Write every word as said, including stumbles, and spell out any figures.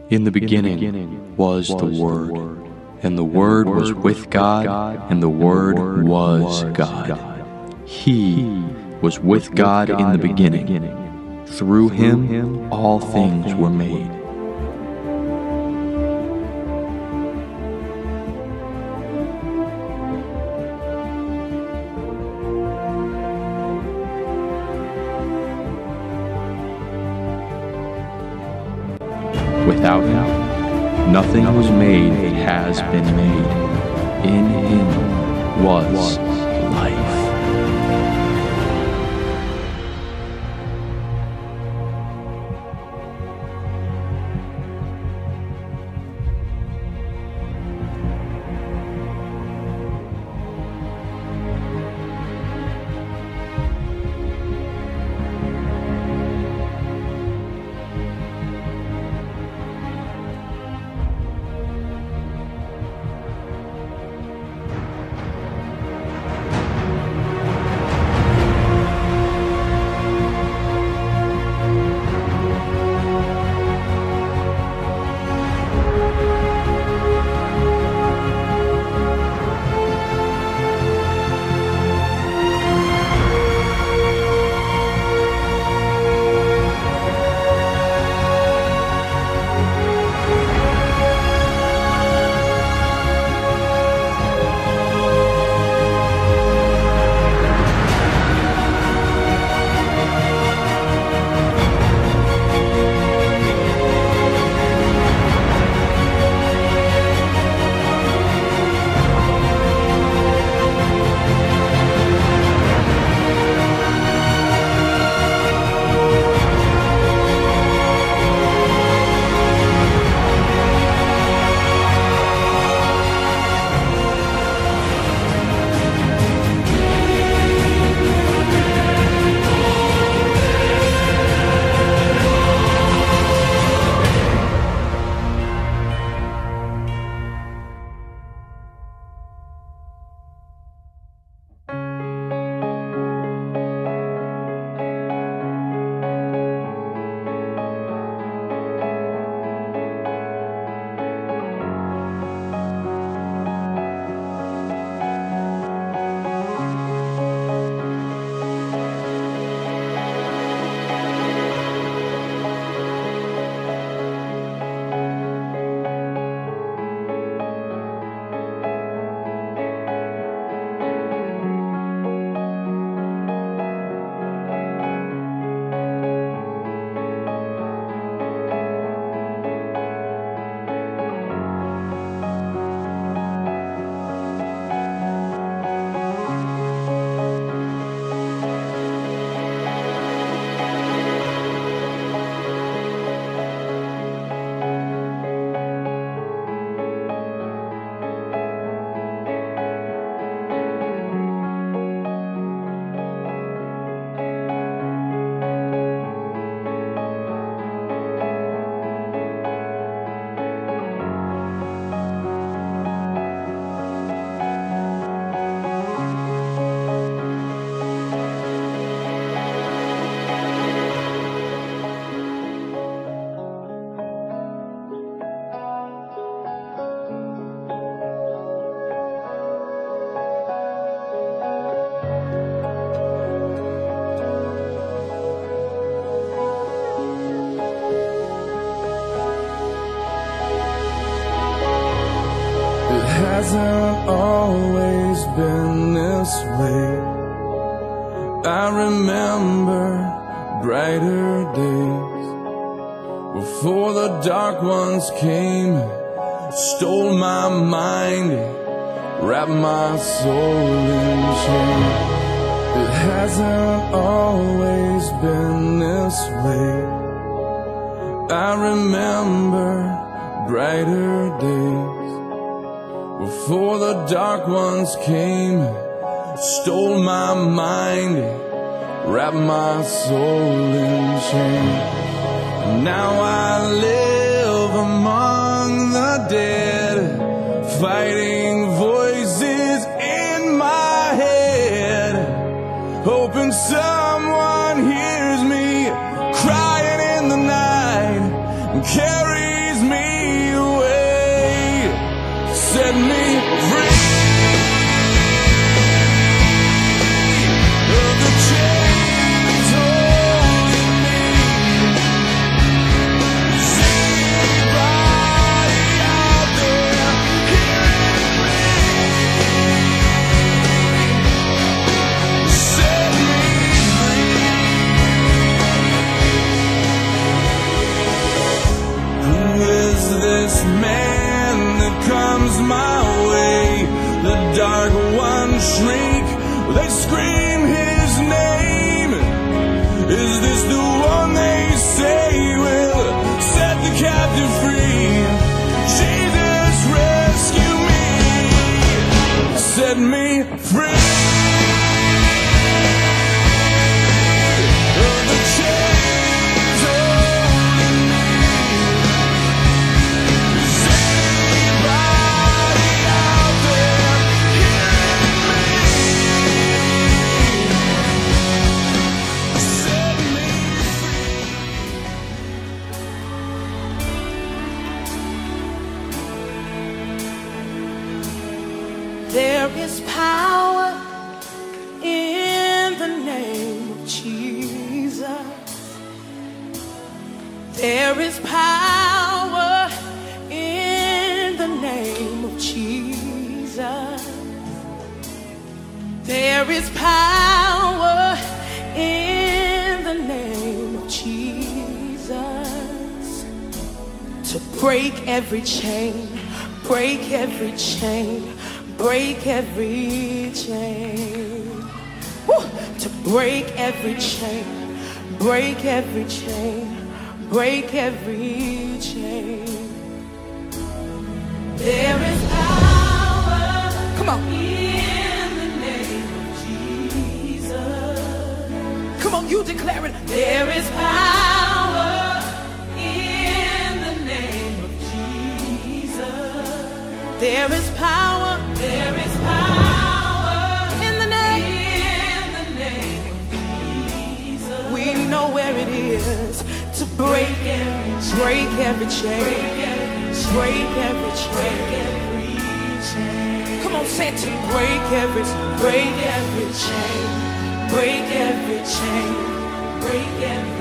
In the beginning was the Word, and the Word was with God, and the Word was God. He was with God in the beginning. Through him all things were made. Without him, nothing was made that has been made. In him was life. Hasn't always been this way. I remember brighter days before the dark ones came, stole my mind, wrapped my soul in chains. It hasn't always been this way. I remember brighter days before the dark ones came, stole my mind, wrapped my soul in chains. Now I live among the dead, fighting voices in my head, hoping someone hears me crying in the night and carries me is power in the name of Jesus. There is power in the name of Jesus. There is power in the name of Jesus to break every chain, break every chain, break every chain. Woo! To break every chain, break every chain, break every chain. There is power. Come on. In the name of Jesus. Come on, you declare it. There is power in the name of Jesus. There is power. There is power in the name. In the name of Jesus. We know where it is to break every break every chain. Break every chain. Come on, say it to break every, break every chain. Break every chain. Break every